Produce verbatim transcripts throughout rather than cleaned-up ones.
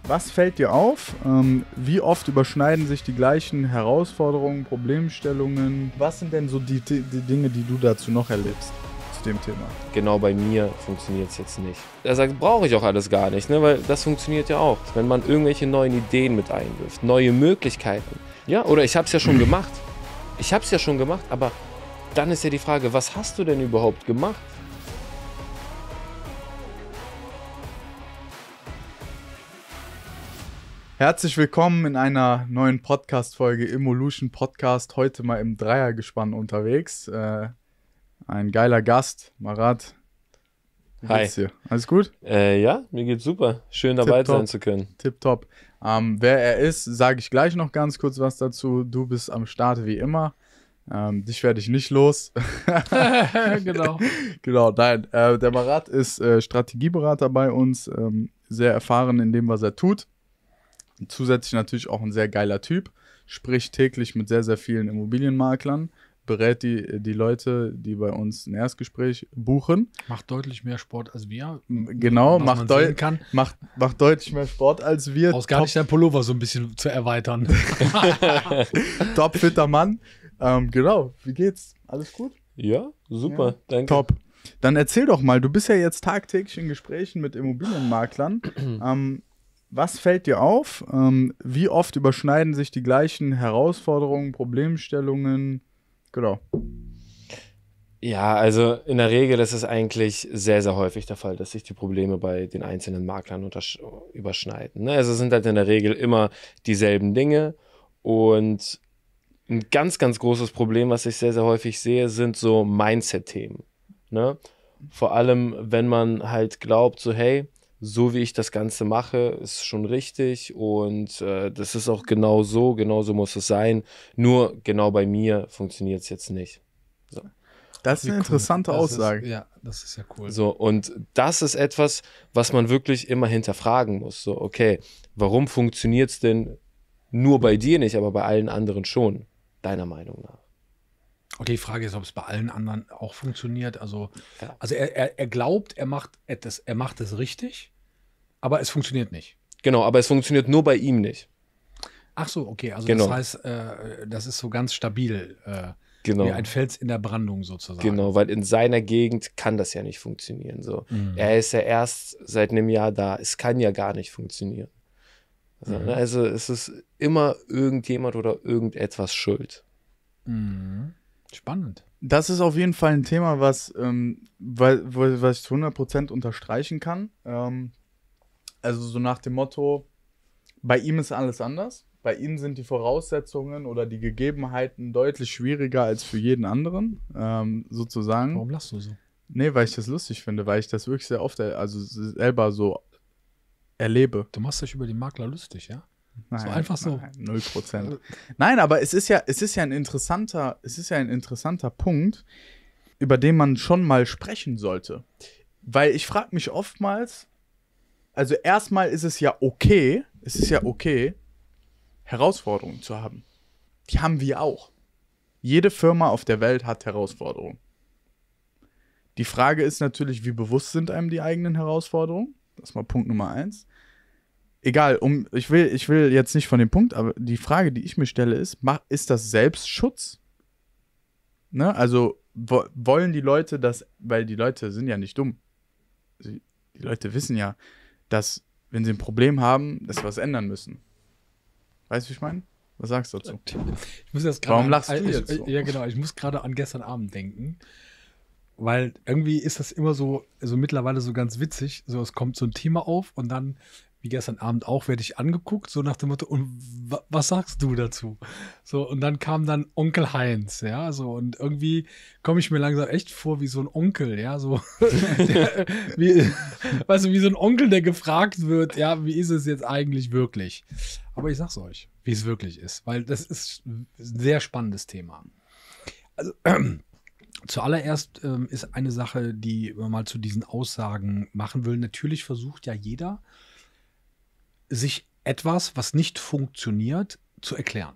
Was fällt dir auf? Ähm, wie oft überschneiden sich die gleichen Herausforderungen, Problemstellungen? Was sind denn so die, die, die Dinge, die du dazu noch erlebst, zu dem Thema? Genau bei mir funktioniert es jetzt nicht. Er sagt, brauche ich auch alles gar nicht, ne? Weil das funktioniert ja auch. Wenn man irgendwelche neuen Ideen mit einwirft, neue Möglichkeiten. Ja, oder ich habe es ja schon gemacht. Ich habe es ja schon gemacht, aber dann ist ja die Frage, was hast du denn überhaupt gemacht? Herzlich willkommen in einer neuen Podcast-Folge Evolution Podcast. Heute mal im Dreiergespann unterwegs. Äh, ein geiler Gast, Marat. Wie geht's dir? Alles gut? Äh, ja, mir geht's super. Schön dabei Tipptopp. sein zu können. Tipptopp. Ähm, wer er ist, sage ich gleich noch ganz kurz was dazu. Du bist am Start wie immer. Ähm, dich werde ich nicht los. Genau. Genau, nein. Äh, der Marat ist äh, Strategieberater bei uns. Ähm, sehr erfahren in dem, was er tut. Und zusätzlich natürlich auch ein sehr geiler Typ, spricht täglich mit sehr, sehr vielen Immobilienmaklern, berät die, die Leute, die bei uns ein Erstgespräch buchen. Macht deutlich mehr Sport als wir. Genau, was macht, man deu sehen kann. macht, macht deutlich mehr Sport als wir. Brauchst gar nicht dein Pullover so ein bisschen zu erweitern. Topfitter Mann. Ähm, genau, wie geht's? Alles gut? Ja, super, Ja. danke. Top. Dann erzähl doch mal, du bist ja jetzt tagtäglich in Gesprächen mit Immobilienmaklern. ähm, Was fällt dir auf? Ähm, wie oft überschneiden sich die gleichen Herausforderungen, Problemstellungen? Genau. Ja, also in der Regel ist es eigentlich sehr, sehr häufig der Fall, dass sich die Probleme bei den einzelnen Maklern untersch- überschneiden. Ne? Also es sind halt in der Regel immer dieselben Dinge und ein ganz, ganz großes Problem, was ich sehr, sehr häufig sehe, sind so Mindset-Themen. Ne? Vor allem, wenn man halt glaubt, so hey, so wie ich das Ganze mache, ist schon richtig und äh, das ist auch genau so, genau so muss es sein. Nur genau bei mir funktioniert es jetzt nicht. So. Das ist eine interessante Das Aussage. Ist, ja, das ist ja cool. So, und das ist etwas, was man wirklich immer hinterfragen muss. So, okay, warum funktioniert es denn nur bei dir nicht, aber bei allen anderen schon, deiner Meinung nach? Okay, die Frage ist, ob es bei allen anderen auch funktioniert. Also, Ja. also er, er, er glaubt, er macht etwas, er macht es richtig, aber es funktioniert nicht. Genau, aber es funktioniert nur bei ihm nicht. Ach so, okay, also Genau. das heißt, äh, das ist so ganz stabil, äh, Genau. wie ein Fels in der Brandung sozusagen. Genau, weil in seiner Gegend kann das ja nicht funktionieren. So. Mhm. Er ist ja erst seit einem Jahr da. Es kann ja gar nicht funktionieren. Also, Mhm. ne, also es ist immer irgendjemand oder irgendetwas schuld. Mhm. Spannend. Das ist auf jeden Fall ein Thema, was, ähm, weil, wo- was ich zu hundert Prozent unterstreichen kann. Ähm, also so nach dem Motto, bei ihm ist alles anders. Bei ihm sind die Voraussetzungen oder die Gegebenheiten deutlich schwieriger als für jeden anderen, ähm, sozusagen. Warum lachst du so? Nee, weil ich das lustig finde, weil ich das wirklich sehr oft, er- also selber so erlebe. Du machst dich über die Makler lustig, ja? Nein, einfach so. Nein, null Prozent. Nein, aber es ist ja, es ist ja ein interessanter, es ist ja ein interessanter Punkt, über den man schon mal sprechen sollte. Weil ich frage mich oftmals, also erstmal ist es ja okay, es ist ja okay, Herausforderungen zu haben. Die haben wir auch. Jede Firma auf der Welt hat Herausforderungen. Die Frage ist natürlich, wie bewusst sind einem die eigenen Herausforderungen? Das ist mal Punkt Nummer eins. Egal, um, ich will, ich will jetzt nicht von dem Punkt, aber die Frage, die ich mir stelle, ist, mach, ist das Selbstschutz? Ne? Also wo, wollen die Leute das, weil die Leute sind ja nicht dumm. Sie, die Leute wissen ja, dass, wenn sie ein Problem haben, dass sie was ändern müssen. Weißt du, wie ich meine? Was sagst du dazu? Ich muss jetzt gerade Warum an- lachst du ich, jetzt so? Ja, genau. Ich muss gerade an gestern Abend denken. Weil irgendwie ist das immer so, so mittlerweile so ganz witzig. So, es kommt so ein Thema auf und dann, wie gestern Abend auch, werde ich angeguckt, so nach dem Motto, und wa- was sagst du dazu? So, und dann kam dann Onkel Heinz, ja, so, und irgendwie komme ich mir langsam echt vor wie so ein Onkel, ja, so, der, wie, weißt du, wie so ein Onkel, der gefragt wird, ja, wie ist es jetzt eigentlich wirklich? Aber ich sag's euch, wie es wirklich ist, weil das ist ein sehr spannendes Thema. Also, zuallererst ähm, ist eine Sache, die man mal zu diesen Aussagen machen will. Natürlich versucht ja jeder, sich etwas, was nicht funktioniert, zu erklären.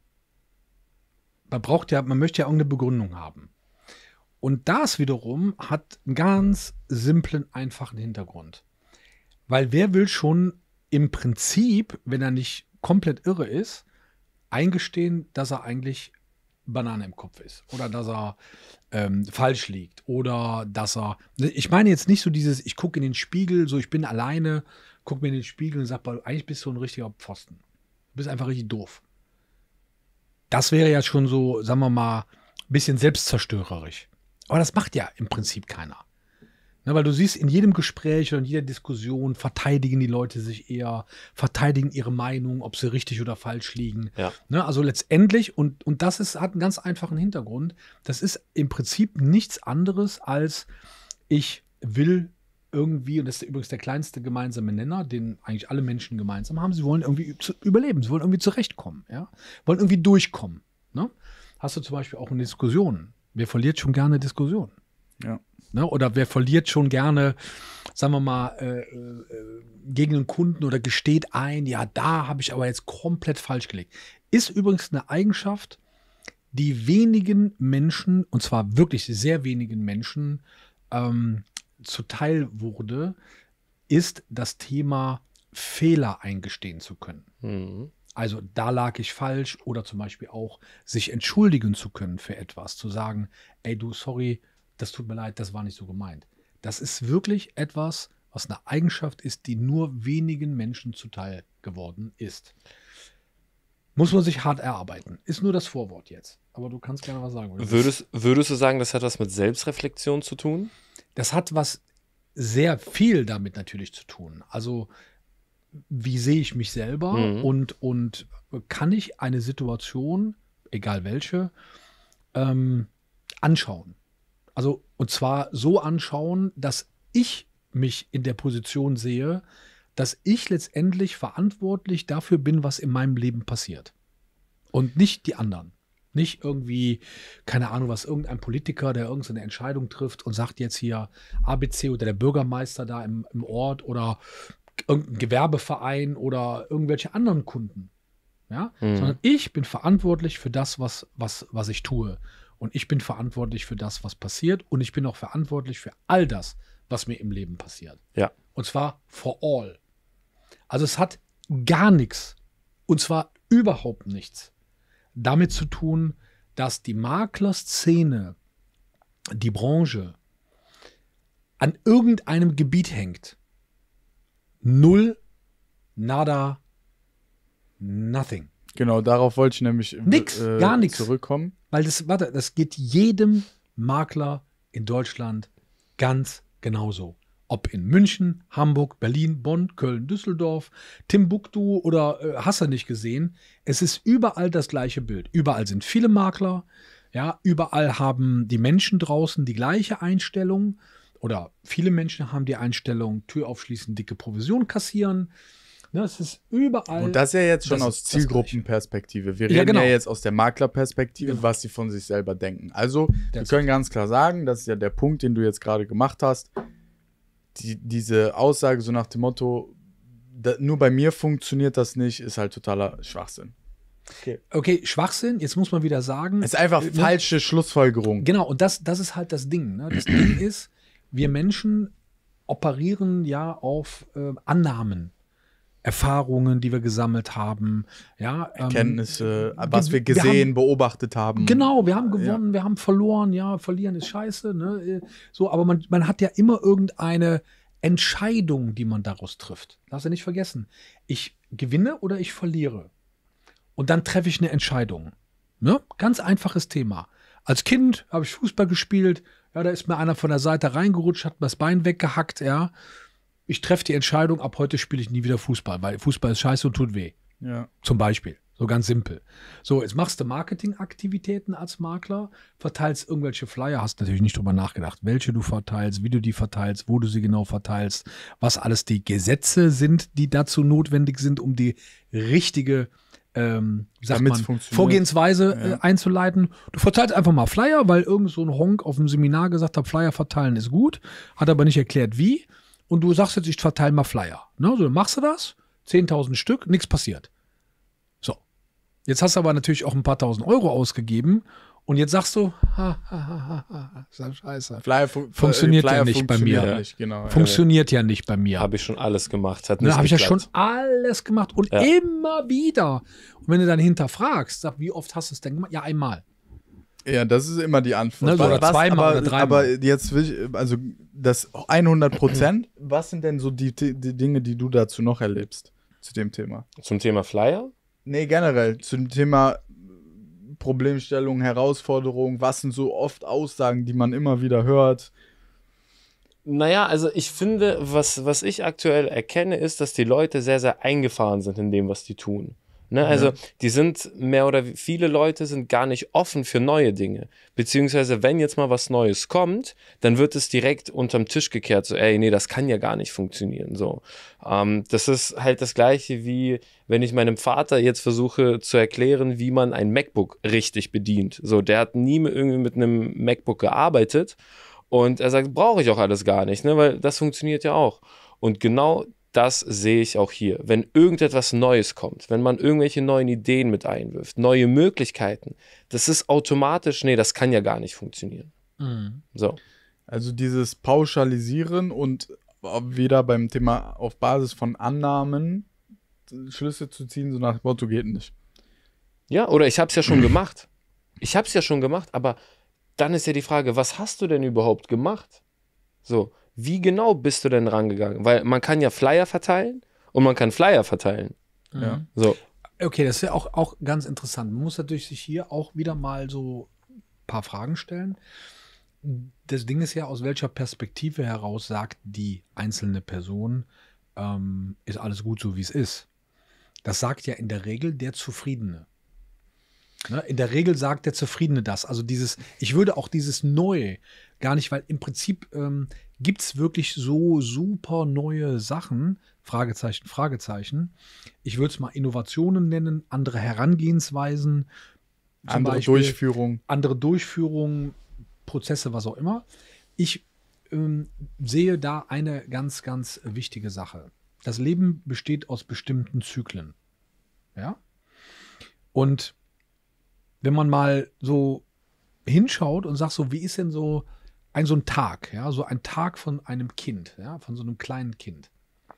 Man braucht ja, man möchte ja irgendeine Begründung haben. Und das wiederum hat einen ganz simplen, einfachen Hintergrund. Weil wer will schon im Prinzip, wenn er nicht komplett irre ist, eingestehen, dass er eigentlich Banane im Kopf ist oder dass er ähm, falsch liegt oder dass er, ich meine jetzt nicht so dieses, ich gucke in den Spiegel, so ich bin alleine, gucke mir in den Spiegel und sage, eigentlich bist du ein richtiger Pfosten. Du bist einfach richtig doof. Das wäre ja schon so, sagen wir mal, ein bisschen selbstzerstörerisch. Aber das macht ja im Prinzip keiner. Ne, weil du siehst, in jedem Gespräch oder in jeder Diskussion verteidigen die Leute sich eher, verteidigen ihre Meinung, ob sie richtig oder falsch liegen. Ja. Ne, also letztendlich, und, und das ist, hat einen ganz einfachen Hintergrund, das ist im Prinzip nichts anderes als, ich will irgendwie, und das ist übrigens der kleinste gemeinsame Nenner, den eigentlich alle Menschen gemeinsam haben, sie wollen irgendwie zu, überleben, sie wollen irgendwie zurechtkommen, ja, wollen irgendwie durchkommen. Ne? Hast du zum Beispiel auch in Diskussionen, wer verliert schon gerne Diskussionen? Ja. Ne? Oder wer verliert schon gerne, sagen wir mal, äh, äh, gegen einen Kunden oder gesteht ein, ja, da habe ich aber jetzt komplett falsch gelegt. Ist übrigens eine Eigenschaft, die wenigen Menschen, und zwar wirklich sehr wenigen Menschen, ähm, zuteil wurde, ist das Thema Fehler eingestehen zu können. Mhm. Also da lag ich falsch oder zum Beispiel auch sich entschuldigen zu können für etwas, zu sagen, ey du, sorry, das tut mir leid, das war nicht so gemeint. Das ist wirklich etwas, was eine Eigenschaft ist, die nur wenigen Menschen zuteil geworden ist. Muss man sich hart erarbeiten. Ist nur das Vorwort jetzt. Aber du kannst gerne was sagen. Würdest, würdest du sagen, das hat was mit Selbstreflexion zu tun? Das hat was sehr viel damit natürlich zu tun. Also wie sehe ich mich selber Mhm. und, und kann ich eine Situation, egal welche, ähm, anschauen. Also und zwar so anschauen, dass ich mich in der Position sehe, dass ich letztendlich verantwortlich dafür bin, was in meinem Leben passiert. Und nicht die anderen. Nicht irgendwie, keine Ahnung, was irgendein Politiker, der irgendeine Entscheidung trifft und sagt jetzt hier A B C oder der Bürgermeister da im, im Ort oder irgendein Gewerbeverein oder irgendwelche anderen Kunden. Ja? Mhm. Sondern ich bin verantwortlich für das, was, was, was ich tue. Und ich bin verantwortlich für das, was passiert. Und ich bin auch verantwortlich für all das, was mir im Leben passiert. Ja. Und zwar for all. Also es hat gar nichts, und zwar überhaupt nichts, damit zu tun, dass die Maklerszene, die Branche, an irgendeinem Gebiet hängt. Null, nada, nothing. Genau, darauf wollte ich nämlich Nix, äh, gar nix. zurückkommen. Weil das, warte, das geht jedem Makler in Deutschland ganz genauso. Ob in München, Hamburg, Berlin, Bonn, Köln, Düsseldorf, Timbuktu oder äh, hast du nicht gesehen. Es ist überall das gleiche Bild. Überall sind viele Makler. Ja, überall haben die Menschen draußen die gleiche Einstellung. Oder viele Menschen haben die Einstellung, Tür aufschließen, dicke Provision kassieren. Ne, es ist überall. Und das ist ja jetzt schon das- aus das Gleiche. Zielgruppenperspektive. Wir Ja, reden genau. ja jetzt aus der Maklerperspektive, Genau. was sie von sich selber denken. Also, wir That's können ganz klar sagen, das ist ja der Punkt, den du jetzt gerade gemacht hast. Die, diese Aussage so nach dem Motto, da, nur bei mir funktioniert das nicht, ist halt totaler Schwachsinn. Okay, Schwachsinn, jetzt muss man wieder sagen. Es ist einfach äh, ne? falsche Schlussfolgerung. Genau, und das, das ist halt das Ding. Ne? Das Ding ist, wir Menschen operieren ja auf äh, Annahmen, Erfahrungen, die wir gesammelt haben. Ja, ähm, Kenntnisse, was wir wir gesehen, haben- beobachtet haben. Genau, wir haben Ja. gewonnen, wir haben verloren. Ja, verlieren ist scheiße. Ne? So, aber man, man hat ja immer irgendeine Entscheidung, die man daraus trifft. Darfst du nicht vergessen. Ich gewinne oder ich verliere. Und dann treffe ich eine Entscheidung. Ne? Ganz einfaches Thema. Als Kind habe ich Fußball gespielt. Ja, da ist mir einer von der Seite reingerutscht, hat mir das Bein weggehackt. Ja, ich treffe die Entscheidung, ab heute spiele ich nie wieder Fußball, weil Fußball ist scheiße und tut weh. Ja. Zum Beispiel. So ganz simpel. So, jetzt machst du Marketingaktivitäten als Makler, verteilst irgendwelche Flyer, hast natürlich nicht drüber nachgedacht, welche du verteilst, wie du die verteilst, wo du sie genau verteilst, was alles die Gesetze sind, die dazu notwendig sind, um die richtige ähm, wie sagt Damit's man, funktioniert. Vorgehensweise Ja. äh, einzuleiten. Du verteilst einfach mal Flyer, weil irgend so ein Honk auf dem Seminar gesagt hat, Flyer verteilen ist gut, hat aber nicht erklärt wie. Und du sagst jetzt, ich verteile mal Flyer. Ne? So, dann machst du das, zehntausend Stück, nichts passiert. So. Jetzt hast du aber natürlich auch ein paar tausend Euro ausgegeben Und jetzt sagst du, ha, ha, ha, ha, ist ja scheiße. Flyer fu Funktioniert Flyer ja nicht bei funktioniert mir. Nicht, genau, Funktioniert ja nicht bei mir. Habe ich schon alles gemacht. Hat nicht Da habe ich ja schon geklappt. alles gemacht und Ja. immer wieder. Und wenn du dann hinterfragst, sag, wie oft hast du es denn gemacht? Ja, einmal. ja. ja, das ist immer die Antwort. Ne, so oder zweimal aber, oder dreimal. aber jetzt will ich, also das hundert Prozent, was sind denn so die, die Dinge, die du dazu noch erlebst, zu dem Thema? Zum Thema Flyer? Nee, generell, zum Thema Problemstellung, Herausforderung, was sind so oft Aussagen, die man immer wieder hört? Naja, also ich finde, was, was ich aktuell erkenne, ist, dass die Leute sehr, sehr eingefahren sind in dem, was die tun. Ne? Also Ja. die sind mehr oder wie- viele Leute sind gar nicht offen für neue Dinge. Beziehungsweise, wenn jetzt mal was Neues kommt, dann wird es direkt unterm Tisch gekehrt. So, ey, nee, das kann ja gar nicht funktionieren. So, ähm, das ist halt das Gleiche, wie wenn ich meinem Vater jetzt versuche zu erklären, wie man ein MacBook richtig bedient. So, der hat nie mit, irgendwie mit einem MacBook gearbeitet. Und er sagt, brauche ich auch alles gar nicht, ne? Weil das funktioniert ja auch. Und genau das sehe ich auch hier. Wenn irgendetwas Neues kommt, wenn man irgendwelche neuen Ideen mit einwirft, neue Möglichkeiten, das ist automatisch, nee, das kann ja gar nicht funktionieren. So. Also dieses Pauschalisieren und wieder beim Thema auf Basis von Annahmen Schlüsse zu ziehen, so nach dem Motto, geht nicht. Ja, oder ich habe es ja schon gemacht. Ich habe es ja schon gemacht, aber dann ist ja die Frage, was hast du denn überhaupt gemacht? So, wie genau bist du denn rangegangen? Weil man kann ja Flyer verteilen und man kann Flyer verteilen. Ja. So, Okay, das ist ja auch, auch ganz interessant. Man muss natürlich sich hier auch wieder mal so ein paar Fragen stellen. Das Ding ist ja, aus welcher Perspektive heraus sagt die einzelne Person, ähm, ist alles gut so, wie es ist. Das sagt ja in der Regel der Zufriedene. Ne? In der Regel sagt der Zufriedene das. Also dieses, ich würde auch dieses Neue gar nicht, weil im Prinzip ähm, gibt es wirklich so super neue Sachen, Fragezeichen, Fragezeichen. Ich würde es mal Innovationen nennen, andere Herangehensweisen, zum Andere Beispiel Durchführung. andere Durchführungen, Prozesse, was auch immer. Ich ähm, sehe da eine ganz, ganz wichtige Sache. Das Leben besteht aus bestimmten Zyklen. Ja? Und wenn man mal so hinschaut und sagt so, wie ist denn so ein so ein Tag, ja, so ein Tag von einem Kind, ja, von so einem kleinen Kind.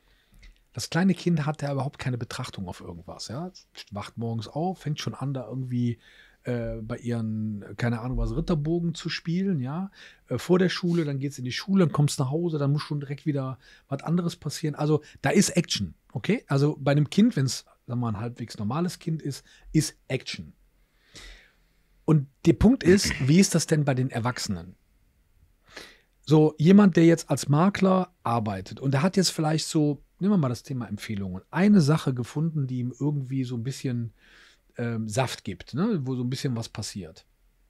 Das kleine Kind hat ja überhaupt keine Betrachtung auf irgendwas, ja, wacht morgens auf, fängt schon an, da irgendwie äh, bei ihren, keine Ahnung was, Ritterbogen zu spielen, ja, äh, vor der Schule, dann geht's in die Schule, dann kommst nach Hause, dann muss schon direkt wieder was anderes passieren. Also da ist Action, okay? Also bei einem Kind, wenn es, sagen wir mal, ein halbwegs normales Kind ist, ist Action. Und der Punkt ist, wie ist das denn bei den Erwachsenen? So, jemand, der jetzt als Makler arbeitet und der hat jetzt vielleicht so, nehmen wir mal das Thema Empfehlungen, eine Sache gefunden, die ihm irgendwie so ein bisschen ähm, Saft gibt, ne? Wo so ein bisschen was passiert.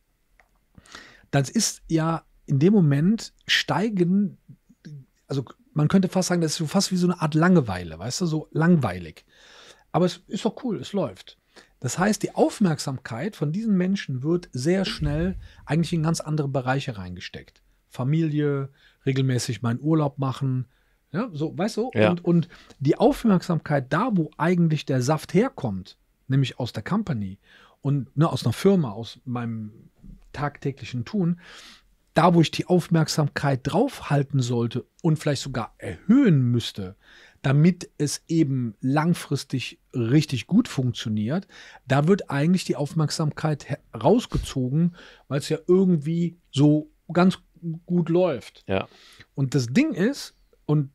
Das ist ja in dem Moment steigen, also man könnte fast sagen, das ist so fast wie so eine Art Langeweile, weißt du, so langweilig. Aber es ist doch cool, es läuft. Das heißt, die Aufmerksamkeit von diesen Menschen wird sehr schnell eigentlich in ganz andere Bereiche reingesteckt. Familie, regelmäßig meinen Urlaub machen, ja, so, weißt du? Ja. Und, und die Aufmerksamkeit da, wo eigentlich der Saft herkommt, nämlich aus der Company und ne, aus einer Firma, aus meinem tagtäglichen Tun, da, wo ich die Aufmerksamkeit draufhalten sollte und vielleicht sogar erhöhen müsste, damit es eben langfristig richtig gut funktioniert, da wird eigentlich die Aufmerksamkeit rausgezogen, weil es ja irgendwie so ganz gut läuft. ja. Und das Ding ist, und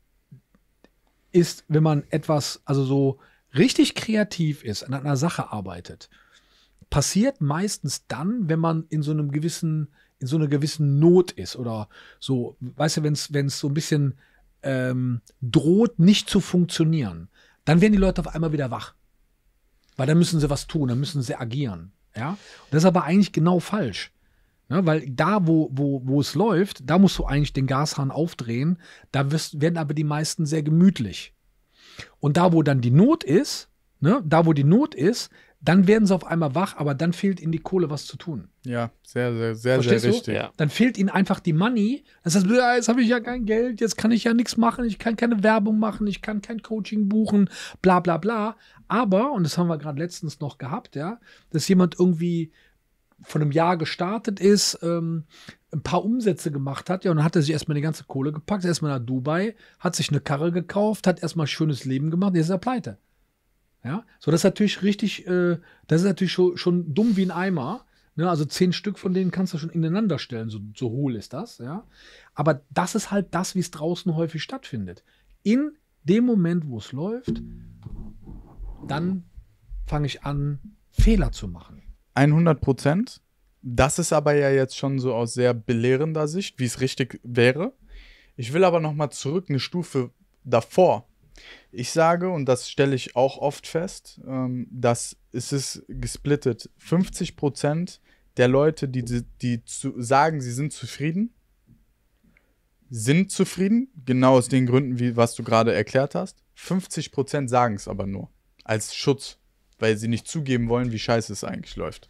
ist, wenn man etwas, also so richtig kreativ ist, an einer Sache arbeitet, passiert meistens dann, wenn man in so einem gewissen, in so einer gewissen Not ist oder so, weißt du, wenn es, wenn es so ein bisschen ähm, droht, nicht zu funktionieren, dann werden die Leute auf einmal wieder wach. Weil dann müssen sie was tun, dann müssen sie agieren. Ja? Und das ist aber eigentlich genau falsch. Ne? Weil da, wo, wo, wo es läuft, da musst du eigentlich den Gashahn aufdrehen, da wirst, werden aber die meisten sehr gemütlich. Und da, wo dann die Not ist, ne? da, wo die Not ist, dann werden sie auf einmal wach, aber dann fehlt ihnen die Kohle, was zu tun. Ja, sehr, sehr, sehr, Verstehst sehr du? richtig. Ja. Dann fehlt ihnen einfach die Money. Das heißt, ja, jetzt habe ich ja kein Geld, jetzt kann ich ja nichts machen, ich kann keine Werbung machen, ich kann kein Coaching buchen, bla bla bla. Aber, und das haben wir gerade letztens noch gehabt, ja, dass jemand irgendwie von einem Jahr gestartet ist, ähm, ein paar Umsätze gemacht hat, ja, und dann hat er sich erstmal die ganze Kohle gepackt, erstmal nach Dubai, hat sich eine Karre gekauft, hat erstmal ein schönes Leben gemacht, jetzt ist er pleite. Ja, so, das ist natürlich richtig, äh, das ist natürlich schon, schon dumm wie ein Eimer. Ne? Also zehn Stück von denen kannst du schon ineinander stellen, so, so hohl ist das, ja. Aber das ist halt das, wie es draußen häufig stattfindet. In dem Moment, wo es läuft, dann fange ich an, Fehler zu machen. hundert Prozent. Das ist aber ja jetzt schon so aus sehr belehrender Sicht, wie es richtig wäre. Ich will aber noch mal zurück eine Stufe davor. Ich sage, und das stelle ich auch oft fest, ähm, dass es ist gesplittet. fünfzig Prozent der Leute, die, die zu sagen, sie sind zufrieden, sind zufrieden, genau aus den Gründen, wie was du gerade erklärt hast. fünfzig Prozent sagen es aber nur als Schutz, weil sie nicht zugeben wollen, wie scheiße es eigentlich läuft.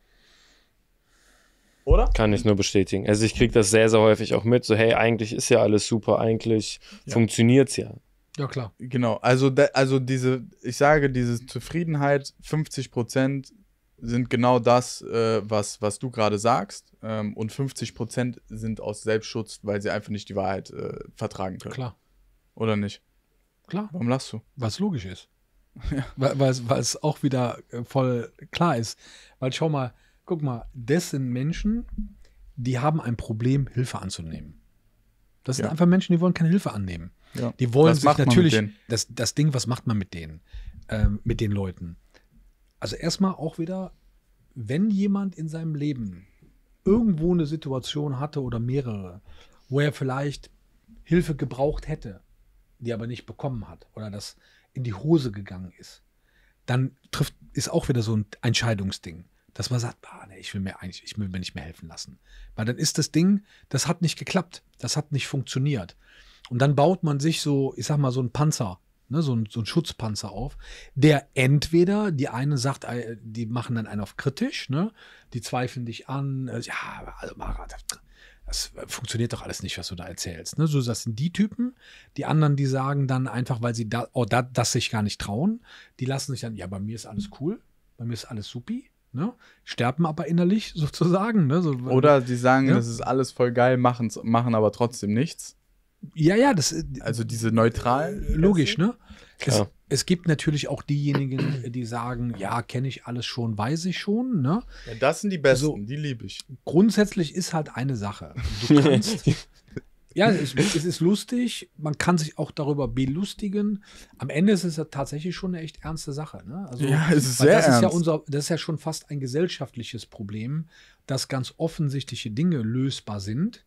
Oder? Kann ich nur bestätigen. Also ich kriege das sehr, sehr häufig auch mit, so hey, eigentlich ist ja alles super, eigentlich Ja. funktioniert's ja. Ja, klar. Genau, also, da, also diese, ich sage, diese Zufriedenheit, fünfzig Prozent sind genau das, äh, was, was du gerade sagst, ähm, und fünfzig Prozent sind aus Selbstschutz, weil sie einfach nicht die Wahrheit äh, vertragen können. Klar. Oder nicht? Klar. Warum lachst du? Was logisch ist. Weil, weil, es- weil es auch wieder äh, voll klar ist. Weil schau mal, guck mal, das sind Menschen, die haben ein Problem, Hilfe anzunehmen. Das sind Ja. einfach Menschen, die wollen keine Hilfe annehmen. Ja. Die wollen Was sich macht man mit natürlich, denen? das, das Ding, was macht man mit denen, ähm, mit den Leuten? Also erstmal auch wieder, wenn jemand in seinem Leben irgendwo eine Situation hatte oder mehrere, wo er vielleicht Hilfe gebraucht hätte, die er aber nicht bekommen hat oder das in die Hose gegangen ist, dann trifft, ist auch wieder so ein Entscheidungsding, dass man sagt, ah, nee, ich will mir eigentlich, ich will mir nicht mehr helfen lassen. Weil dann ist das Ding, das hat nicht geklappt, das hat nicht funktioniert. Und dann baut man sich so, ich sag mal, so einen Panzer, ne, so ein, so ein Schutzpanzer auf, der entweder, die eine sagt, äh, die machen dann einen auf kritisch, ne, die zweifeln dich an, äh, ja, also Mara, das, das funktioniert doch alles nicht, was du da erzählst. Ne? So, das sind die Typen. Die anderen, die sagen dann einfach, weil sie da, oh, da, das sich gar nicht trauen, die lassen sich dann, ja, bei mir ist alles cool, bei mir ist alles supi, ne? Sterben aber innerlich sozusagen. Ne? So, Oder die sagen, Ja. das ist alles voll geil, machen's, machen aber trotzdem nichts. ja, ja, das ist Also diese neutralen. logisch, ne? Es, Klar. es gibt natürlich auch diejenigen, die sagen, ja, kenne ich alles schon, weiß ich schon, ne? Ja, das sind die Besten, So. die liebe ich. Grundsätzlich ist halt eine Sache. Du kannst, ja, es, es ist lustig, man kann sich auch darüber belustigen. Am Ende ist es ja tatsächlich schon eine echt ernste Sache. Ne? Also, Ja, es ist weil sehr das ist ja ernst. unser, das ist ja schon fast ein gesellschaftliches Problem, dass ganz offensichtliche Dinge lösbar sind.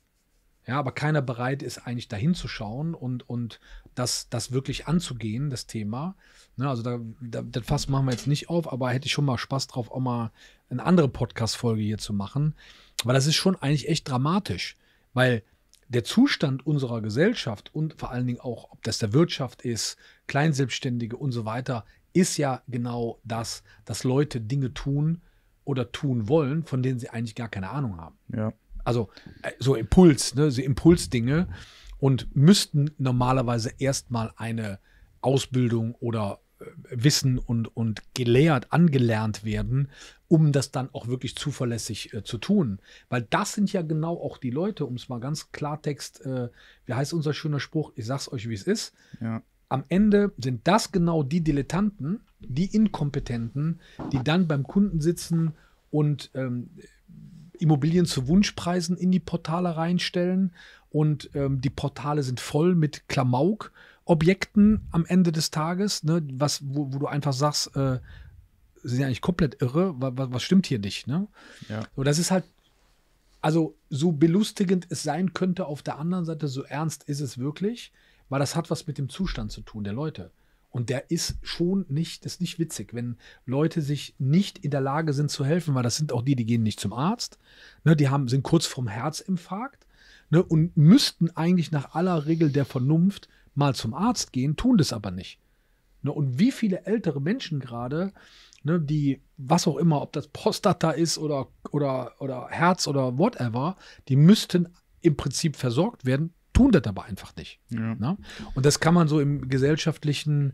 Ja, aber keiner bereit ist, eigentlich dahin zu schauen und, und das, das wirklich anzugehen, das Thema. Ne, also da, da, das Fass machen wir jetzt nicht auf, aber hätte ich schon mal Spaß drauf, auch mal eine andere Podcast-Folge hier zu machen. Weil das ist schon eigentlich echt dramatisch. Weil der Zustand unserer Gesellschaft und vor allen Dingen auch, ob das der Wirtschaft ist, Kleinselbstständige und so weiter, ist ja genau das, dass Leute Dinge tun oder tun wollen, von denen sie eigentlich gar keine Ahnung haben. Ja. Also äh, so Impuls, ne, so Impulsdinge und müssten normalerweise erstmal eine Ausbildung oder äh, Wissen und, und gelehrt, angelernt werden, um das dann auch wirklich zuverlässig äh, zu tun. Weil das sind ja genau auch die Leute, um es mal ganz Klartext, äh, wie heißt unser schöner Spruch, ich sag's euch, wie es ist, Ja. am Ende sind das genau die Dilettanten, die Inkompetenten, die dann beim Kunden sitzen und ähm, Immobilien zu Wunschpreisen in die Portale reinstellen und ähm, die Portale sind voll mit Klamauk-Objekten am Ende des Tages, ne, was, wo, wo du einfach sagst, äh, sie sind ja eigentlich komplett irre, was, was stimmt hier nicht, ne? Ja. So, das ist halt, also so belustigend es sein könnte auf der anderen Seite, so ernst ist es wirklich, weil das hat was mit dem Zustand zu tun der Leute. Und der ist schon nicht, das ist nicht witzig, wenn Leute sich nicht in der Lage sind zu helfen, weil das sind auch die, die gehen nicht zum Arzt, ne, die haben, sind kurz vorm Herzinfarkt, ne, und müssten eigentlich nach aller Regel der Vernunft mal zum Arzt gehen, tun das aber nicht. Ne, und wie viele ältere Menschen gerade, ne, die, was auch immer, ob das Prostata ist oder, oder, oder Herz oder whatever, die müssten im Prinzip versorgt werden, tun das aber einfach nicht. Ja. Ne? Und das kann man so im gesellschaftlichen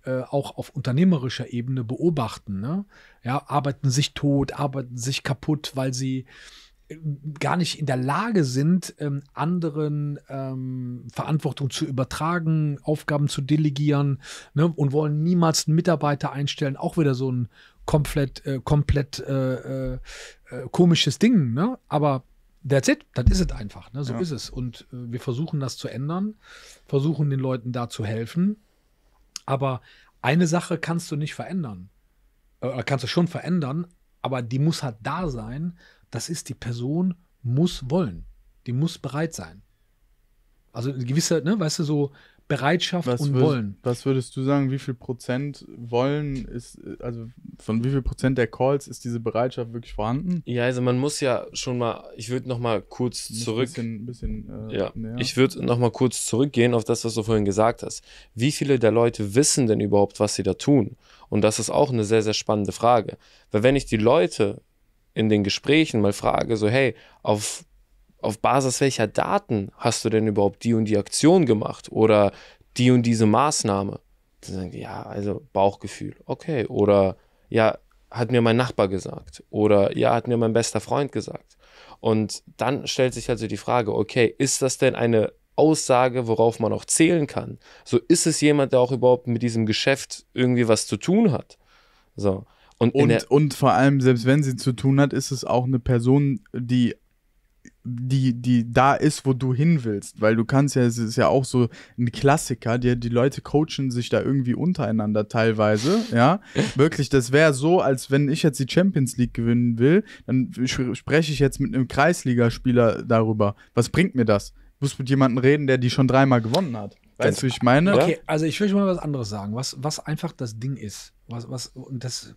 äh, auch auf unternehmerischer Ebene beobachten. Ne? Ja, arbeiten sich tot, arbeiten sich kaputt, weil sie äh, gar nicht in der Lage sind, ähm, anderen ähm, Verantwortung zu übertragen, Aufgaben zu delegieren, ne? Und wollen niemals einen Mitarbeiter einstellen. Auch wieder so ein komplett, äh, komplett äh, äh, komisches Ding. Ne? Aber that's it, das ist es einfach, ne? So Ja. ist es. Und äh, wir versuchen das zu ändern, versuchen den Leuten da zu helfen. Aber eine Sache kannst du nicht verändern. Oder kannst du schon verändern, aber die muss halt da sein. Das ist, die Person muss wollen. Die muss bereit sein. Also eine gewisse, ne, weißt du, so Bereitschaft Was, und würd, Wollen. was würdest du sagen, wie viel Prozent wollen ist, also von wie viel Prozent der Calls ist diese Bereitschaft wirklich vorhanden? Ja, also man muss ja schon mal, ich würde noch mal kurz zurück, Ein bisschen, bisschen äh, ja, näher. ich würde noch mal kurz zurückgehen auf das, was du vorhin gesagt hast. Wie viele der Leute wissen denn überhaupt, was sie da tun? Und das ist auch eine sehr, sehr spannende Frage. Weil wenn ich die Leute in den Gesprächen mal frage, so hey, auf auf Basis welcher Daten hast du denn überhaupt die und die Aktion gemacht oder die und diese Maßnahme? Dann sagen die, ja, also Bauchgefühl, okay. Oder ja, hat mir mein Nachbar gesagt. Oder ja, hat mir mein bester Freund gesagt. Und dann stellt sich also die Frage, okay, ist das denn eine Aussage, worauf man auch zählen kann? So, ist es jemand, der auch überhaupt mit diesem Geschäft irgendwie was zu tun hat? So. Und, in der, Und, und vor allem, selbst wenn sie zu tun hat, ist es auch eine Person, die die, die da ist, wo du hin willst, weil du kannst ja, es ist ja auch so ein Klassiker, die, die Leute coachen sich da irgendwie untereinander teilweise, ja, wirklich, das wäre so, als wenn ich jetzt die Champions League gewinnen will, dann spreche ich jetzt mit einem Kreisligaspieler darüber, was bringt mir das? Ich muss mit jemandem reden, der die schon dreimal gewonnen hat, weißt du, wie ich meine? Okay, also ich will schon mal was anderes sagen, was, was einfach das Ding ist, was, was, und das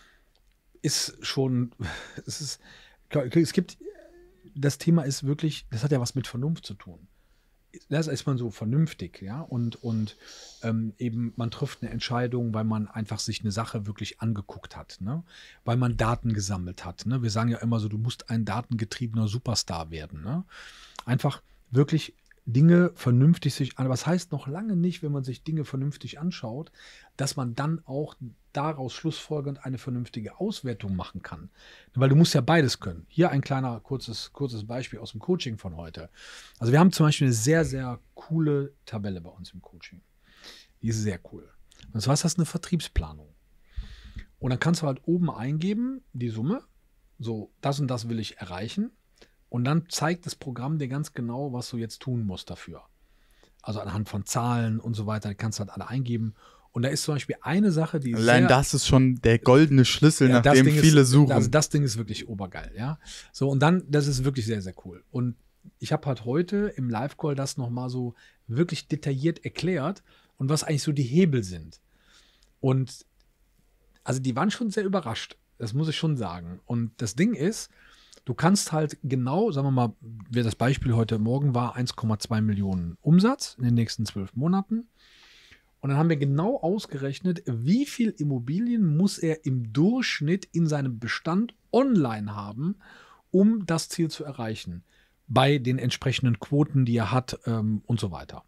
ist schon, es ist, es gibt, das Thema ist wirklich, das hat ja was mit Vernunft zu tun. Da ist man so vernünftig, ja, und, und ähm, eben man trifft eine Entscheidung, weil man einfach sich eine Sache wirklich angeguckt hat, ne? Weil man Daten gesammelt hat. Ne? Wir sagen ja immer so, du musst ein datengetriebener Superstar werden. Ne? Einfach wirklich Dinge vernünftig sich an. Was heißt noch lange nicht, wenn man sich Dinge vernünftig anschaut, dass man dann auch daraus schlussfolgernd eine vernünftige Auswertung machen kann. Weil du musst ja beides können. Hier ein kleiner kurzes, kurzes Beispiel aus dem Coaching von heute. Also wir haben zum Beispiel eine sehr, sehr coole Tabelle bei uns im Coaching. Die ist sehr cool. Und zwar ist das eine Vertriebsplanung. Und dann kannst du halt oben eingeben, die Summe, so das und das will ich erreichen. Und dann zeigt das Programm dir ganz genau, was du jetzt tun musst dafür. Also anhand von Zahlen und so weiter, die kannst du halt alle eingeben. Und da ist zum Beispiel eine Sache, die Allein sehr, das ist schon der goldene Schlüssel, ja, nach dem viele ist, suchen. Also das Ding ist wirklich obergeil, ja. So, und dann, das ist wirklich sehr, sehr cool. Und ich habe halt heute im Live-Call das nochmal so wirklich detailliert erklärt und was eigentlich so die Hebel sind. Und also die waren schon sehr überrascht, das muss ich schon sagen. Und das Ding ist, du kannst halt genau, sagen wir mal, wer das Beispiel heute Morgen war, eins Komma zwei Millionen Umsatz in den nächsten zwölf Monaten. Und dann haben wir genau ausgerechnet, wie viel Immobilien muss er im Durchschnitt in seinem Bestand online haben, um das Ziel zu erreichen. Bei den entsprechenden Quoten, die er hat ähm, und so weiter.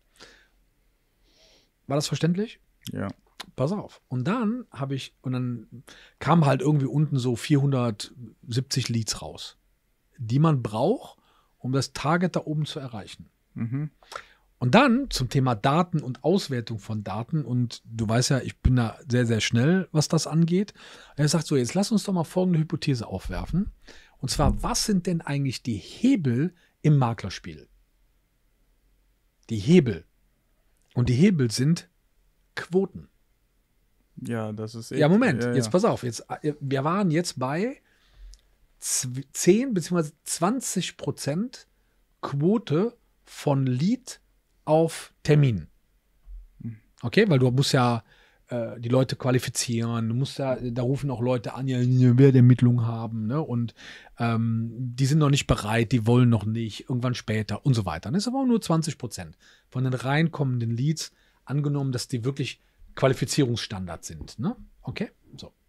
War das verständlich? Ja. Pass auf. Und dann habe ich, und dann kam halt irgendwie unten so vierhundertsiebzig Leads raus, die man braucht, um das Target da oben zu erreichen. Mhm. Und dann zum Thema Daten und Auswertung von Daten. Und du weißt ja, ich bin da sehr, sehr schnell, was das angeht. Er sagt so, jetzt lass uns doch mal folgende Hypothese aufwerfen. Und zwar, was sind denn eigentlich die Hebel im Maklerspiel? Die Hebel. Und die Hebel sind Quoten. Ja, das ist eh- Ja, Moment, ja, ja. jetzt pass auf. Jetzt, wir waren jetzt bei zehn bzw. zwanzig Prozent Quote von Lead auf Termin. Okay, weil du musst ja äh, die Leute qualifizieren, du musst ja, da rufen auch Leute an, ja, wer der Ermittlung haben, ne? Und ähm, die sind noch nicht bereit, die wollen noch nicht, irgendwann später und so weiter. Das ist aber auch nur zwanzig Prozent von den reinkommenden Leads, angenommen, dass die wirklich Qualifizierungsstandard sind. Ne? Okay, so. Und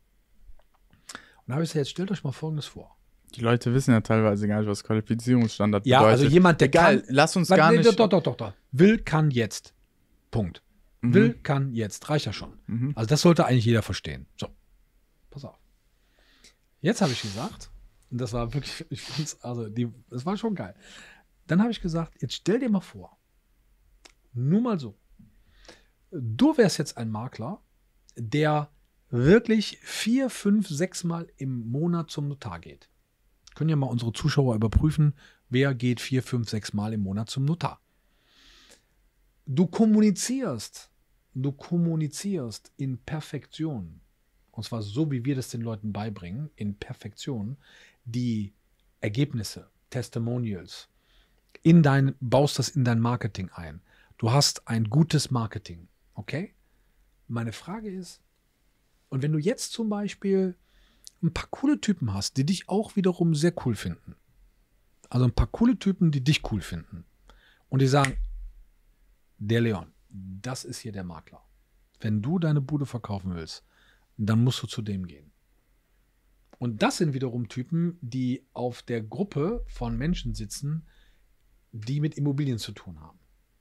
da habe ich gesagt, jetzt stellt euch mal Folgendes vor. Die Leute wissen ja teilweise gar nicht, was Qualifizierungsstandard Ja, bedeutet. also jemand, der Egal, kann, lass uns Warte, gar nee, nicht. Doch, doch, doch, doch. Will, kann jetzt. Punkt. Mhm. Will, kann, jetzt. Reicht ja schon. Mhm. Also das sollte eigentlich jeder verstehen. So, pass auf. Jetzt habe ich gesagt, und das war wirklich, ich find's, also die, das war schon geil. Dann habe ich gesagt, jetzt stell dir mal vor, nur mal so, du wärst jetzt ein Makler, der wirklich vier, fünf, sechs Mal im Monat zum Notar geht. Können ja mal unsere Zuschauer überprüfen, wer geht vier, fünf, sechs Mal im Monat zum Notar. Du kommunizierst, du kommunizierst in Perfektion, und zwar so, wie wir das den Leuten beibringen, in Perfektion, die Ergebnisse, Testimonials, in dein, baust das in dein Marketing ein. Du hast ein gutes Marketing, okay? Meine Frage ist, und wenn du jetzt zum Beispiel ein paar coole Typen hast, die dich auch wiederum sehr cool finden, also ein paar coole Typen, die dich cool finden und die sagen, der Leon, das ist hier der Makler. Wenn du deine Bude verkaufen willst, dann musst du zu dem gehen. Und das sind wiederum Typen, die auf der Gruppe von Menschen sitzen, die mit Immobilien zu tun haben.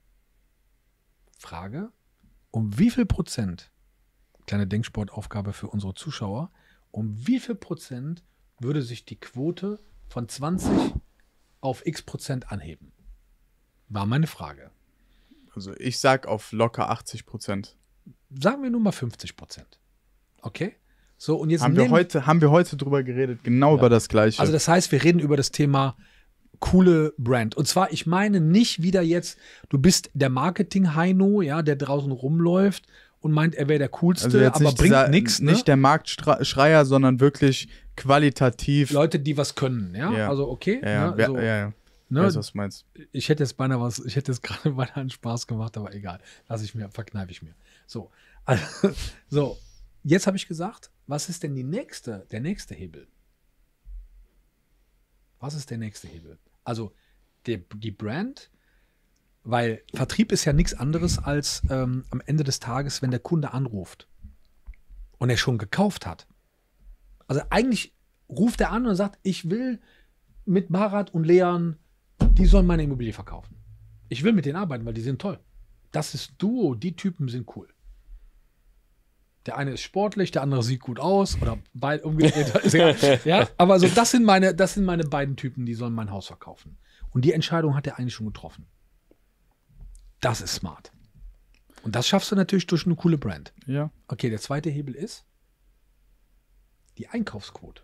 Frage, um wie viel Prozent, kleine Denksportaufgabe für unsere Zuschauer, um wie viel Prozent würde sich die Quote von zwanzig auf x Prozent anheben? War meine Frage. Also ich sag auf locker achtzig Prozent. Sagen wir nur mal fünfzig Prozent. Okay? So, und jetzt Haben wir nehmen- heute, haben wir heute drüber geredet, genau Ja. über das Gleiche. Also das heißt, wir reden über das Thema coole Brand. Und zwar, ich meine nicht wieder jetzt, du bist der Marketing-Heino, ja, der draußen rumläuft und meint, er wäre der Coolste, Also jetzt aber nicht bringt dieser- nichts. Ne? Nicht der Marktschreier, sondern wirklich qualitativ. Leute, die was können, ja. Ja. Also okay. ja, ja, ne? wer- so, ja, ja. ne? Weißt du, was du meinst? Ich hätte jetzt beinahe was, ich hätte jetzt gerade beinahe einen Spaß gemacht, aber egal. Lass ich mir, verkneife ich mir. So, also, so. Jetzt habe ich gesagt, was ist denn die nächste, der nächste Hebel? Was ist der nächste Hebel? Also der, die Brand, weil Vertrieb ist ja nichts anderes als ähm, am Ende des Tages, wenn der Kunde anruft und er schon gekauft hat. Also eigentlich ruft er an und sagt, ich will mit Marat und Leon, die sollen meine Immobilie verkaufen. Ich will mit denen arbeiten, weil die sind toll. Das ist Duo, die Typen sind cool. Der eine ist sportlich, der andere sieht gut aus oder beid, umgedreht. Ist egal. Ja, aber so, das sind meine, das sind meine beiden Typen, die sollen mein Haus verkaufen. Und die Entscheidung hat er eigentlich schon getroffen. Das ist smart. Und das schaffst du natürlich durch eine coole Brand. Ja. Okay, der zweite Hebel ist die Einkaufsquote.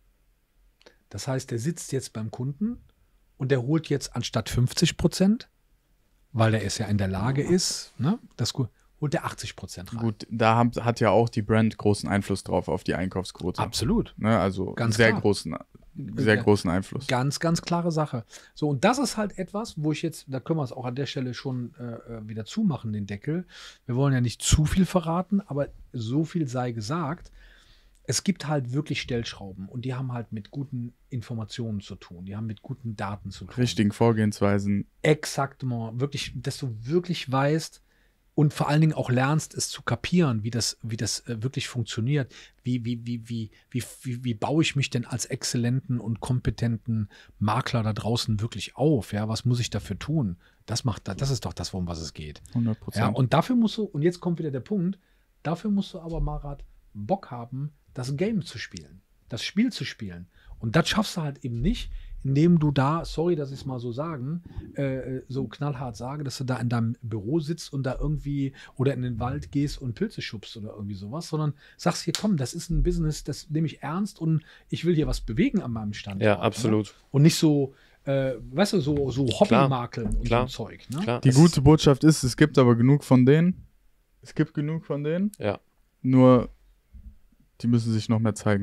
Das heißt, der sitzt jetzt beim Kunden und der holt jetzt anstatt fünfzig Prozent, weil er es ja in der Lage ist, ne, das holt er achtzig Prozent rein. Gut, da haben, hat ja auch die Brand großen Einfluss drauf auf die Einkaufsquote. Absolut. Ne, also Ganz sehr klar. großen, sehr Ja. großen Einfluss. Ganz, ganz klare Sache. So, und das ist halt etwas, wo ich jetzt, da können wir es auch an der Stelle schon äh, wieder zumachen, den Deckel. Wir wollen ja nicht zu viel verraten, aber so viel sei gesagt. Es gibt halt wirklich Stellschrauben und die haben halt mit guten Informationen zu tun. Die haben mit guten Daten zu tun. Richtigen Vorgehensweisen. Exaktement. Wirklich, dass du wirklich weißt und vor allen Dingen auch lernst, es zu kapieren, wie das, wie das äh, wirklich funktioniert. Wie, wie, wie, wie, wie, wie, wie baue ich mich denn als exzellenten und kompetenten Makler da draußen wirklich auf? Ja, was muss ich dafür tun? Das macht, das ist doch das, worum was es geht. hundert Prozent. Ja, und dafür musst du, und jetzt kommt wieder der Punkt, dafür musst du aber, Marat, Bock haben, das Game zu spielen, das Spiel zu spielen. Und das schaffst du halt eben nicht, indem du da, sorry, dass ich es mal so sagen, äh, so knallhart sage, dass du da in deinem Büro sitzt und da irgendwie oder in den Wald gehst und Pilze schubst oder irgendwie sowas, sondern sagst hier, komm, das ist ein Business, das nehme ich ernst und ich will hier was bewegen an meinem Stand. Ja, absolut. Und nicht so, äh, weißt du, so, so Hobbymakeln und Klar. so ein Zeug. Ne? Klar. Die es- gute Botschaft ist, es gibt aber genug von denen. Es gibt genug von denen. Ja. Nur, die müssen sich noch mehr zeigen.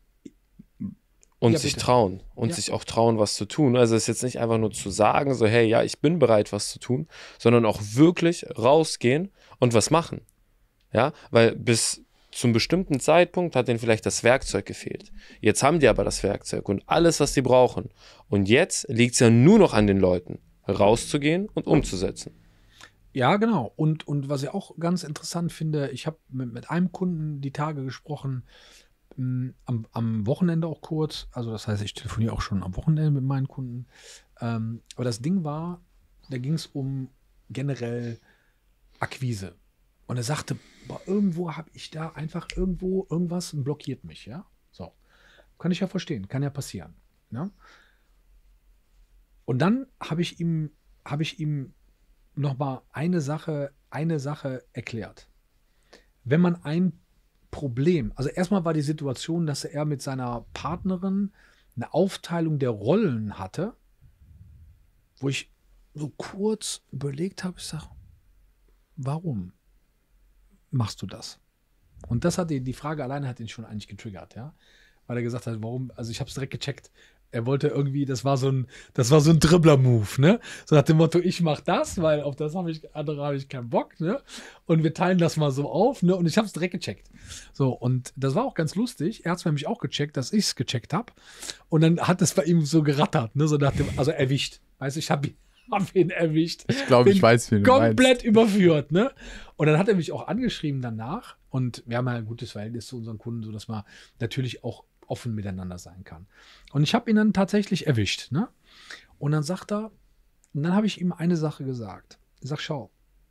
Und Ja, sich bitte. trauen. Und Ja. sich auch trauen, was zu tun. Also es ist jetzt nicht einfach nur zu sagen, so, hey, ja, ich bin bereit, was zu tun, sondern auch wirklich rausgehen und was machen. Ja, weil bis zum bestimmten Zeitpunkt hat denen vielleicht das Werkzeug gefehlt. Jetzt haben die aber das Werkzeug und alles, was die brauchen. Und jetzt liegt es ja nur noch an den Leuten, rauszugehen und umzusetzen. Ja, genau. Und, und was ich auch ganz interessant finde, ich habe mit, mit einem Kunden die Tage gesprochen, mh, am, am Wochenende auch kurz. Also das heißt, ich telefoniere auch schon am Wochenende mit meinen Kunden. Ähm, aber das Ding war, da ging es um generell Akquise. Und er sagte, boah, irgendwo habe ich da einfach irgendwo irgendwas blockiert mich, ja. So. Kann ich ja verstehen, kann ja passieren. Ne? Und dann habe ich ihm, habe ich ihm nochmal eine Sache, eine Sache erklärt. Wenn man ein Problem, also erstmal war die Situation, dass er mit seiner Partnerin eine Aufteilung der Rollen hatte, wo ich so kurz überlegt habe, ich sage, warum machst du das? Und das hat ihn, die Frage alleine hat ihn schon eigentlich getriggert, ja. Weil er gesagt hat, warum, also ich habe es direkt gecheckt. Er wollte irgendwie, das war so ein, das war so ein Dribbler-Move, ne? So nach dem Motto, ich mach das, weil auf das habe ich, andere habe ich keinen Bock, ne? Und wir teilen das mal so auf, ne? Und ich habe es direkt gecheckt. So, und das war auch ganz lustig. Er hat es nämlich auch gecheckt, dass ich es gecheckt habe. Und dann hat es bei ihm so gerattert, ne? So nach dem, also erwischt. Weißt du, ich habe ihn, hab ihn erwischt. Ich glaube, ich weiß, wie du komplett meinst. überführt, ne? Und dann hat er mich auch angeschrieben danach. Und wir haben ja ein gutes Verhältnis zu unseren Kunden, sodass man natürlich auch offen miteinander sein kann. Und ich habe ihn dann tatsächlich erwischt, ne? Und dann sagt er, und dann habe ich ihm eine Sache gesagt. Ich sag, schau,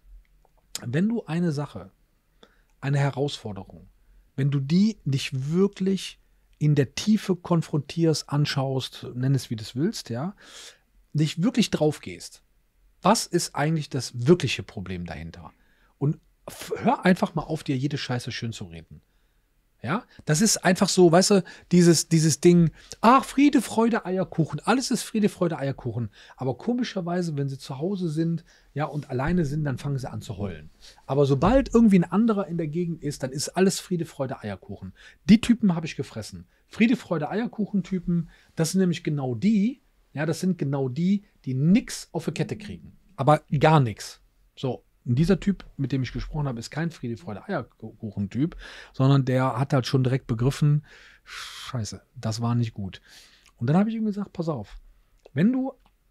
wenn du eine Sache, eine Herausforderung, wenn du die nicht wirklich in der Tiefe konfrontierst, anschaust, nenn es wie du es willst, ja, nicht wirklich drauf gehst, was ist eigentlich das wirkliche Problem dahinter? Und f- hör einfach mal auf, dir jede Scheiße schön zu reden. Ja, das ist einfach so, weißt du, dieses, dieses Ding, ach, Friede, Freude, Eierkuchen, alles ist Friede, Freude, Eierkuchen. Aber komischerweise, wenn sie zu Hause sind, ja, und alleine sind, dann fangen sie an zu heulen. Aber sobald irgendwie ein anderer in der Gegend ist, dann ist alles Friede, Freude, Eierkuchen. Die Typen habe ich gefressen. Friede, Freude, Eierkuchen-Typen, das sind nämlich genau die, ja, das sind genau die, die nix auf die Kette kriegen. Aber gar nichts. So. Und dieser Typ, mit dem ich gesprochen habe, ist kein Friede, Freude, Eierkuchen-Typ, sondern der hat halt schon direkt begriffen, scheiße, das war nicht gut. Und dann habe ich ihm gesagt, pass auf, wenn du,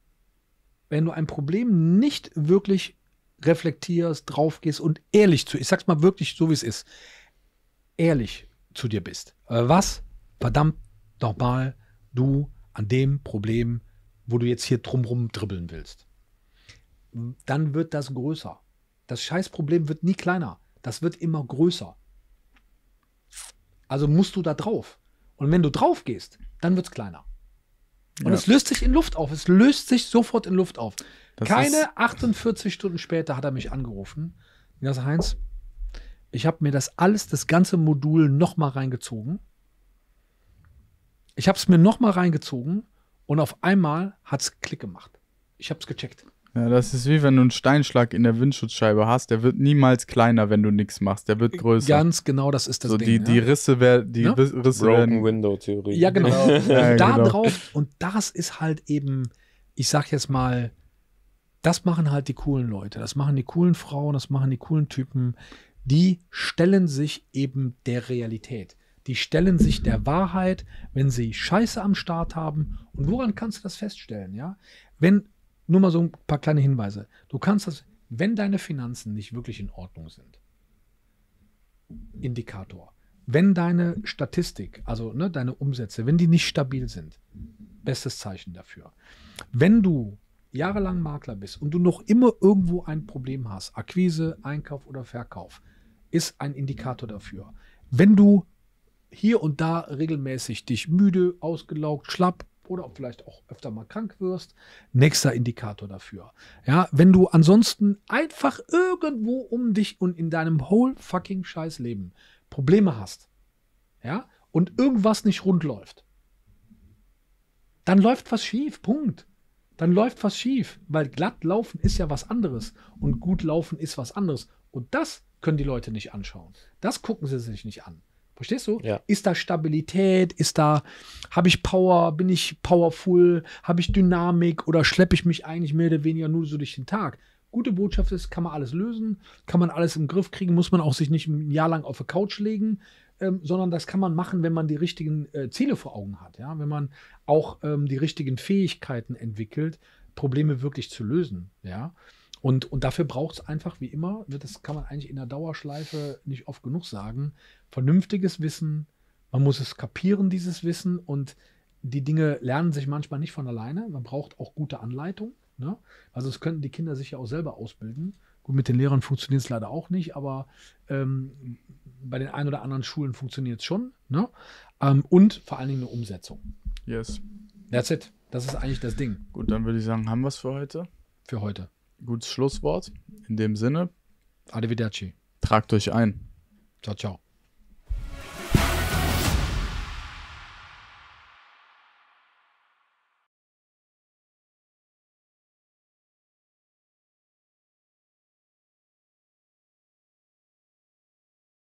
wenn du ein Problem nicht wirklich reflektierst, draufgehst und ehrlich zu, ich sag's mal wirklich so, wie es ist, ehrlich zu dir bist, was verdammt nochmal du an dem Problem, wo du jetzt hier drumrum dribbeln willst, dann wird das größer. Das Scheißproblem wird nie kleiner. Das wird immer größer. Also musst du da drauf. Und wenn du drauf gehst, dann wird es kleiner. Und Ja. es löst sich in Luft auf. Es löst sich sofort in Luft auf. Das Keine ist- achtundvierzig Stunden später hat er mich angerufen. Und gesagt, Heinz, ich habe mir das alles, das ganze Modul nochmal reingezogen. Ich habe es mir nochmal reingezogen und auf einmal hat es Klick gemacht. Ich habe es gecheckt. Ja, das ist wie wenn du einen Steinschlag in der Windschutzscheibe hast. Der wird niemals kleiner, wenn du nichts machst. Der wird größer. Ganz genau, das ist das so Ding. die, ja? die Risse, wär, die Ja? Risse Broken werden. Window Theorie. Ja, genau. Ja, Und da genau. drauf, und das ist halt eben, ich sag jetzt mal, das machen halt die coolen Leute, das machen die coolen Frauen, das machen die coolen Typen, die stellen sich eben der Realität. Die stellen sich der Wahrheit, wenn sie Scheiße am Start haben. Und woran kannst du das feststellen, ja? Wenn, nur mal so ein paar kleine Hinweise. Du kannst das, wenn deine Finanzen nicht wirklich in Ordnung sind, Indikator. Wenn deine Statistik, also ne, deine Umsätze, wenn die nicht stabil sind, bestes Zeichen dafür. Wenn du jahrelang Makler bist und du noch immer irgendwo ein Problem hast, Akquise, Einkauf oder Verkauf, ist ein Indikator dafür. Wenn du hier und da regelmäßig dich müde, ausgelaugt, schlapp oder vielleicht auch öfter mal krank wirst, nächster Indikator dafür. Ja, wenn du ansonsten einfach irgendwo um dich und in deinem whole fucking scheiß Leben Probleme hast, ja, und irgendwas nicht rund läuft, dann läuft was schief, Punkt. Dann läuft was schief, weil glatt laufen ist ja was anderes und gut laufen ist was anderes. Und das können die Leute nicht anschauen. Das gucken sie sich nicht an. Verstehst du? Ja. Ist da Stabilität? Ist da, habe ich Power? Bin ich powerful? Habe ich Dynamik? Oder schleppe ich mich eigentlich mehr oder weniger nur so durch den Tag? Gute Botschaft ist, kann man alles lösen, kann man alles im Griff kriegen, muss man auch sich nicht ein Jahr lang auf die Couch legen, ähm, sondern das kann man machen, wenn man die richtigen äh, Ziele vor Augen hat. Ja? Wenn man auch ähm, die richtigen Fähigkeiten entwickelt, Probleme wirklich zu lösen. Ja? Und, und dafür braucht es einfach, wie immer, das kann man eigentlich in der Dauerschleife nicht oft genug sagen, vernünftiges Wissen, man muss es kapieren, dieses Wissen, und die Dinge lernen sich manchmal nicht von alleine, man braucht auch gute Anleitung, ne? Also es könnten die Kinder sich ja auch selber ausbilden, Gut, mit den Lehrern funktioniert es leider auch nicht, aber ähm, bei den ein oder anderen Schulen funktioniert es schon. Ne? Ähm, und vor allen Dingen eine Umsetzung. Yes. That's it. Das ist eigentlich das Ding Gut, dann würde ich sagen, haben wir es für heute. für heute. Gutes Schlusswort. In dem Sinne, Arrivederci. tragt euch ein. Ciao, ciao.